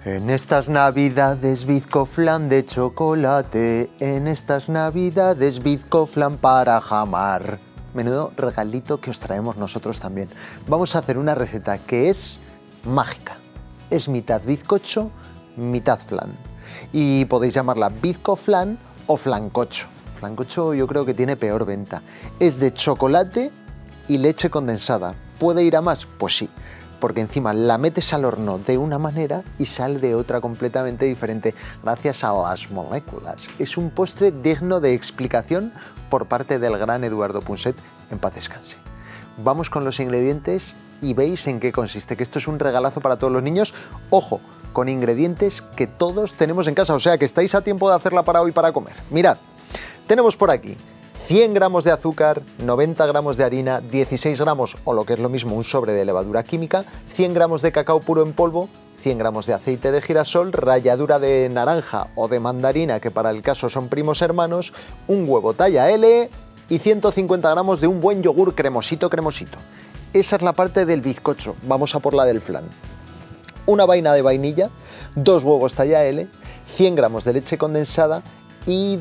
En estas navidades bizcoflan de chocolate, en estas navidades bizcoflan para jamar. Menudo regalito que os traemos nosotros también. Vamos a hacer una receta que es mágica. Es mitad bizcocho, mitad flan. Y podéis llamarla bizcoflan o flancocho. Flancocho yo creo que tiene peor venta. Es de chocolate y leche condensada. ¿Puede ir a más? Pues sí. Porque encima la metes al horno de una manera y sale de otra completamente diferente, gracias a las moléculas. Es un postre digno de explicación por parte del gran Eduardo Punset, en paz descanse. Vamos con los ingredientes y veis en qué consiste, que esto es un regalazo para todos los niños. Ojo, con ingredientes que todos tenemos en casa, o sea que estáis a tiempo de hacerla para hoy para comer. Mirad, tenemos por aquí 100 gramos de azúcar, 90 gramos de harina, 16 gramos, o lo que es lo mismo, un sobre de levadura química, 100 gramos de cacao puro en polvo, 100 gramos de aceite de girasol, ralladura de naranja o de mandarina, que para el caso son primos hermanos, un huevo talla L y 150 gramos de un buen yogur cremosito. Esa es la parte del bizcocho. Vamos a por la del flan. Una vaina de vainilla, 2 huevos talla L, 100 gramos de leche condensada y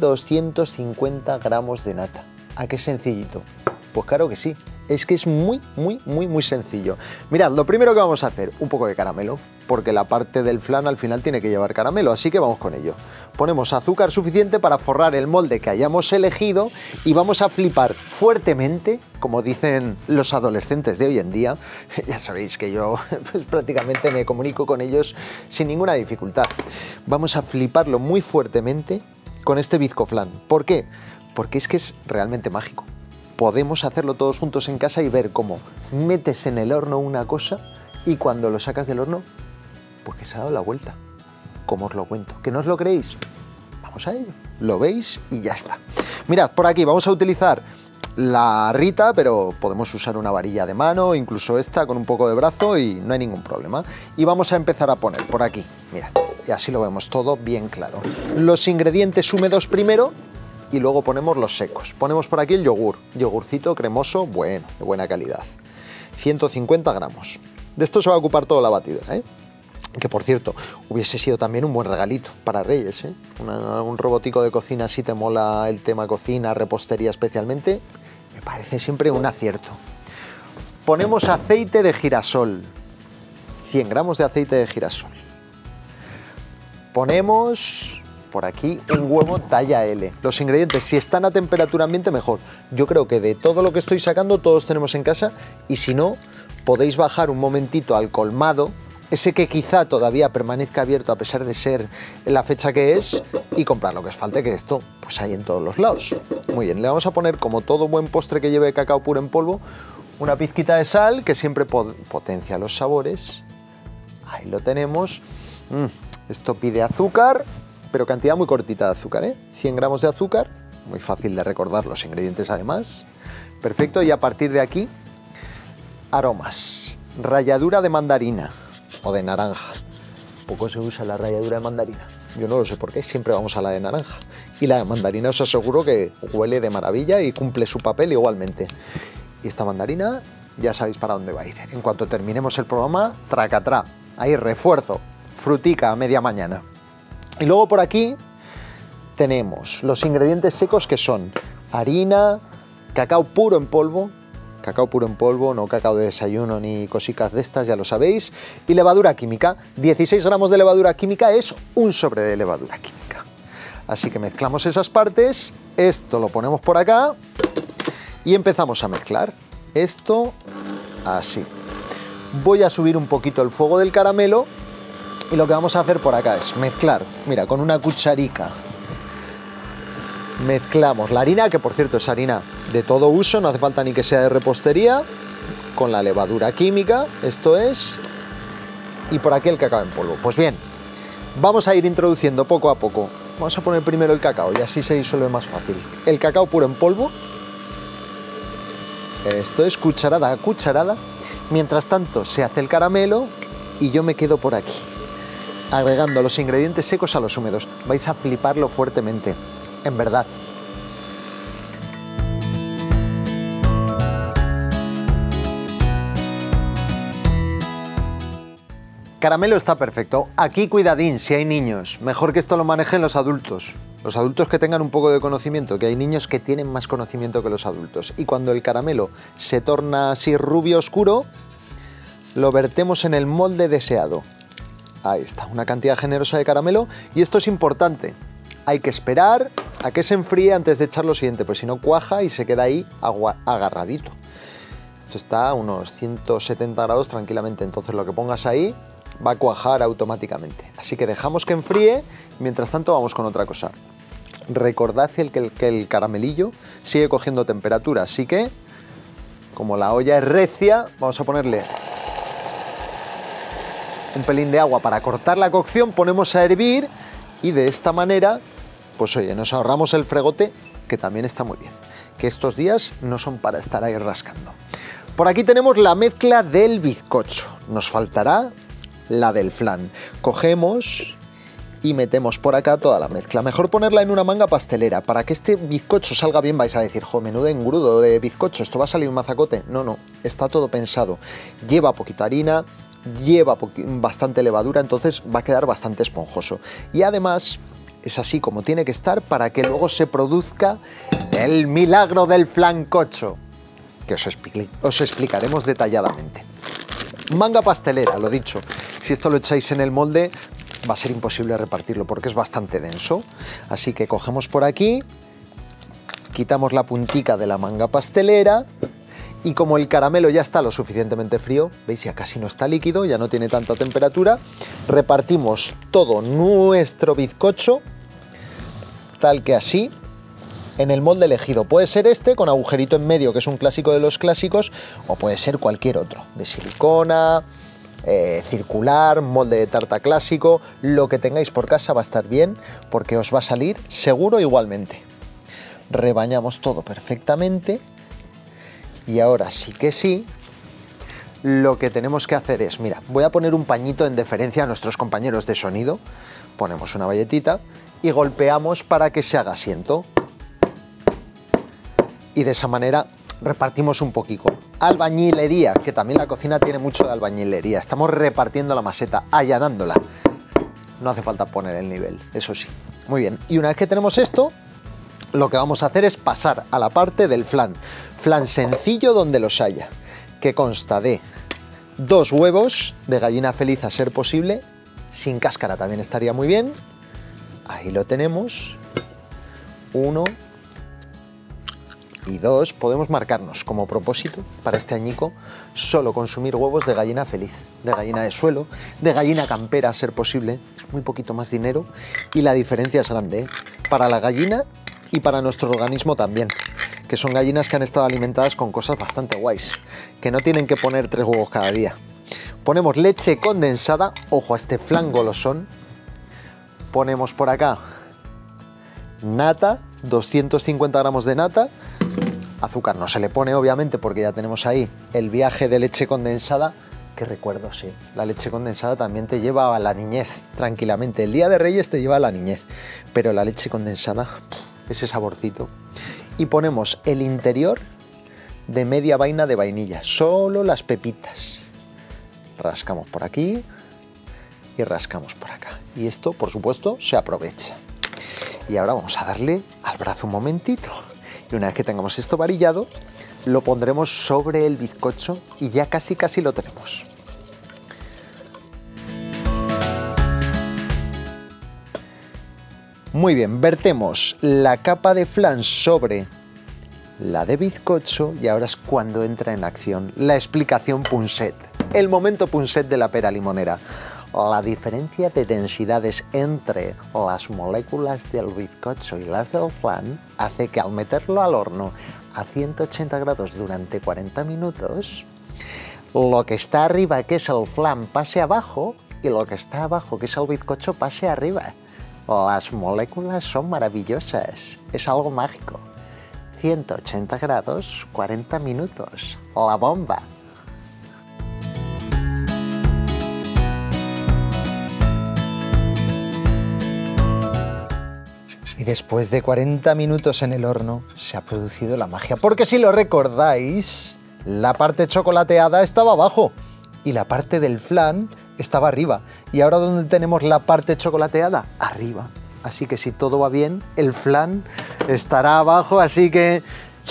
250 gramos de nata. ¿A qué sencillito? Pues claro que sí, es que es muy sencillo. Mirad, lo primero que vamos a hacer, un poco de caramelo, porque la parte del flan al final tiene que llevar caramelo, así que vamos con ello. Ponemos azúcar suficiente para forrar el molde que hayamos elegido y vamos a flipar fuertemente, como dicen los adolescentes de hoy en día. Ya sabéis que yo pues, prácticamente me comunico con ellos sin ninguna dificultad. Vamos a fliparlo muy fuertemente con este bizcoflan. ¿Por qué? Porque es que es realmente mágico. Podemos hacerlo todos juntos en casa y ver cómo metes en el horno una cosa y cuando lo sacas del horno, pues que se ha dado la vuelta. ¿Cómo os lo cuento? ¿Que no os lo creéis? Vamos a ello. Lo veis y ya está. Mirad, por aquí vamos a utilizar la Rita, pero podemos usar una varilla de mano, incluso esta con un poco de brazo y no hay ningún problema. Y vamos a empezar a poner por aquí, mirad, y así lo vemos todo bien claro. Los ingredientes húmedos primero y luego ponemos los secos. Ponemos por aquí el yogur, yogurcito cremoso, bueno, de buena calidad. 150 gramos. De esto se va a ocupar toda la batidora, ¿eh? Que por cierto, hubiese sido también un buen regalito para Reyes, ¿eh? Un robotico de cocina, si te mola el tema cocina, repostería especialmente, me parece siempre un acierto. Ponemos aceite de girasol, 100 gramos de aceite de girasol. Ponemos por aquí un huevo talla L. Los ingredientes, si están a temperatura ambiente, mejor. Yo creo que de todo lo que estoy sacando, todos tenemos en casa, y si no, podéis bajar un momentito al colmado, ese que quizá todavía permanezca abierto a pesar de ser la fecha que es, y comprar lo que os falte, que esto pues hay en todos los lados. Muy bien, le vamos a poner, como todo buen postre que lleve cacao puro en polvo, una pizquita de sal que siempre potencia los sabores. Ahí lo tenemos. Esto pide azúcar, pero cantidad muy cortita de azúcar, ¿eh? 100 gramos de azúcar, muy fácil de recordar los ingredientes además. Perfecto, y a partir de aquí, aromas. Ralladura de mandarina o de naranja. Poco se usa la ralladura de mandarina. Yo no lo sé por qué, siempre vamos a la de naranja. Y la de mandarina os aseguro que huele de maravilla y cumple su papel igualmente. Y esta mandarina ya sabéis para dónde va a ir. En cuanto terminemos el programa, tracatrá. Ahí refuerzo, frutica a media mañana. Y luego por aquí tenemos los ingredientes secos que son harina, cacao puro en polvo, no cacao de desayuno ni cositas de estas, ya lo sabéis, y levadura química. 16 gramos de levadura química es un sobre de levadura química. Así que mezclamos esas partes, esto lo ponemos por acá y empezamos a mezclar. Esto así. Voy a subir un poquito el fuego del caramelo y lo que vamos a hacer por acá es mezclar, mira, con una cucharica. Mezclamos la harina, que por cierto es harina de todo uso, no hace falta ni que sea de repostería, con la levadura química, esto es, y por aquí el cacao en polvo. Pues bien, vamos a ir introduciendo poco a poco. Vamos a poner primero el cacao y así se disuelve más fácil. El cacao puro en polvo, esto es cucharada a cucharada. Mientras tanto se hace el caramelo y yo me quedo por aquí, agregando los ingredientes secos a los húmedos. Vais a fliparlo fuertemente. En verdad. Caramelo está perfecto. Aquí cuidadín, si hay niños, mejor que esto lo manejen los adultos. Los adultos que tengan un poco de conocimiento, que hay niños que tienen más conocimiento que los adultos. Y cuando el caramelo se torna así rubio oscuro, lo vertemos en el molde deseado. Ahí está, una cantidad generosa de caramelo. Y esto es importante. Hay que esperar a que se enfríe antes de echar lo siguiente, pues si no cuaja y se queda ahí agarradito. Esto está a unos 170 grados tranquilamente, entonces lo que pongas ahí va a cuajar automáticamente. Así que dejamos que enfríe, mientras tanto vamos con otra cosa. Recordad que el caramelillo sigue cogiendo temperatura, así que, como la olla es recia, vamos a ponerle un pelín de agua para cortar la cocción, ponemos a hervir y de esta manera, pues oye, nos ahorramos el fregote, que también está muy bien. Que estos días no son para estar ahí rascando. Por aquí tenemos la mezcla del bizcocho. Nos faltará la del flan. Cogemos y metemos por acá toda la mezcla. Mejor ponerla en una manga pastelera. Para que este bizcocho salga bien vais a decir, jo, menudo engrudo de bizcocho, esto va a salir un mazacote. No, no, está todo pensado. Lleva poquita harina, lleva bastante levadura, entonces va a quedar bastante esponjoso. Y además es así como tiene que estar para que luego se produzca el milagro del flancocho, que os explicaremos detalladamente. Manga pastelera, lo dicho, si esto lo echáis en el molde va a ser imposible repartirlo porque es bastante denso. Así que cogemos por aquí, quitamos la puntica de la manga pastelera y como el caramelo ya está lo suficientemente frío, veis ya casi no está líquido, ya no tiene tanta temperatura, repartimos todo nuestro bizcocho, tal que así, en el molde elegido. Puede ser este, con agujerito en medio, que es un clásico de los clásicos, o puede ser cualquier otro, de silicona, circular, molde de tarta clásico, lo que tengáis por casa va a estar bien, porque os va a salir seguro igualmente. Rebañamos todo perfectamente, y ahora sí que sí, lo que tenemos que hacer es, mira, voy a poner un pañito en deferencia a nuestros compañeros de sonido, ponemos una bayetita y golpeamos para que se haga asiento. Y de esa manera repartimos un poquito. Albañilería, que también la cocina tiene mucho de albañilería. Estamos repartiendo la maseta, allanándola. No hace falta poner el nivel, eso sí. Muy bien, y una vez que tenemos esto, lo que vamos a hacer es pasar a la parte del flan. Flan sencillo donde los haya, que consta de 2 huevos de gallina feliz a ser posible, sin cáscara también estaría muy bien. Ahí lo tenemos. 1 y 2, podemos marcarnos como propósito para este añico solo consumir huevos de gallina feliz, de gallina de suelo, de gallina campera a ser posible, es muy poquito más dinero y la diferencia es grande, ¿eh? Para la gallina y para nuestro organismo también, que son gallinas que han estado alimentadas con cosas bastante guays, que no tienen que poner 3 huevos cada día. Ponemos leche condensada, ojo a este flan golosón, ponemos por acá nata, 250 gramos de nata. Azúcar no se le pone obviamente porque ya tenemos ahí el viaje de leche condensada, que recuerdo, sí, la leche condensada también te lleva a la niñez tranquilamente. El Día de Reyes te lleva a la niñez, pero la leche condensada, ese saborcito. Y ponemos el interior de media vaina de vainilla, solo las pepitas. Rascamos por aquí y rascamos por acá. Y esto, por supuesto, se aprovecha. Y ahora vamos a darle al brazo un momentito. Y una vez que tengamos esto varillado, lo pondremos sobre el bizcocho y ya casi lo tenemos. Muy bien, vertemos la capa de flan sobre la de bizcocho y ahora es cuando entra en acción la explicación Punset. El momento Punset de la pera limonera. La diferencia de densidades entre las moléculas del bizcocho y las del flan hace que al meterlo al horno a 180 grados durante 40 minutos, lo que está arriba, que es el flan, pase abajo y lo que está abajo, que es el bizcocho, pase arriba. Las moléculas son maravillosas, es algo mágico. 180 grados, 40 minutos, la bomba. Y después de 40 minutos en el horno se ha producido la magia. Porque si lo recordáis, la parte chocolateada estaba abajo y la parte del flan estaba arriba. ¿Y ahora dónde tenemos la parte chocolateada? Arriba. Así que si todo va bien, el flan estará abajo, así que...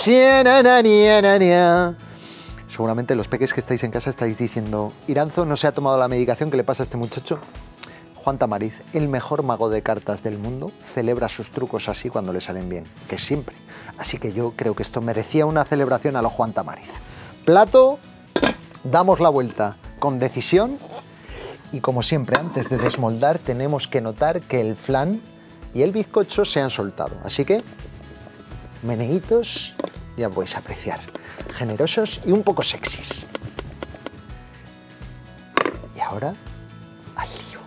Seguramente los peques que estáis en casa estáis diciendo, Iranzo no se ha tomado la medicación que le pasa a este muchacho. Juan Tamariz, el mejor mago de cartas del mundo, celebra sus trucos así cuando le salen bien, que siempre. Así que yo creo que esto merecía una celebración a lo Juan Tamariz. Plato, damos la vuelta con decisión y como siempre antes de desmoldar tenemos que notar que el flan y el bizcocho se han soltado. Así que meneitos, ya podéis apreciar, generosos y un poco sexys. Y ahora, al lío.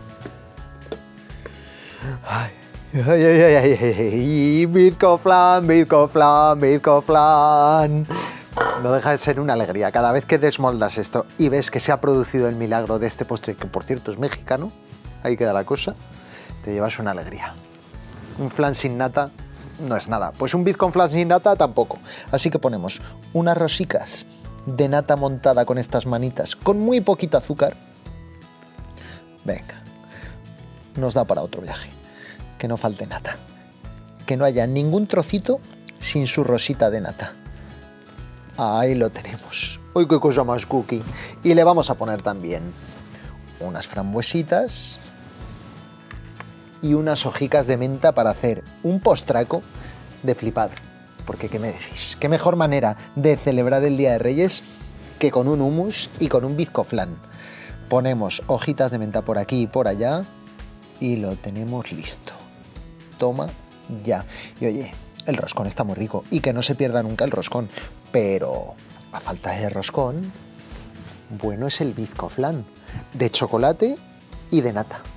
Ay, ay, ay, ay, ay, ay. Bizco flan, bizco flan, bizco flan. No deja de ser una alegría. Cada vez que desmoldas esto y ves que se ha producido el milagro de este postre, que por cierto es mexicano, ahí queda la cosa, te llevas una alegría. Un flan sin nata no es nada. Pues un bizco con flan sin nata tampoco. Así que ponemos unas rosicas de nata montada con estas manitas, con muy poquito azúcar. Venga, nos da para otro viaje. Que no falte nata. Que no haya ningún trocito sin su rosita de nata. Ahí lo tenemos. ¡Uy, qué cosa más cookie! Y le vamos a poner también unas frambuesitas y unas hojicas de menta para hacer un postraco de flipar. Porque, ¿qué me decís? ¿Qué mejor manera de celebrar el Día de Reyes que con un hummus y con un bizco flan? Ponemos hojitas de menta por aquí y por allá y lo tenemos listo. Toma ya. Y oye, el roscón está muy rico y que no se pierda nunca el roscón. Pero a falta de roscón, bueno es el bizco flan de chocolate y de nata.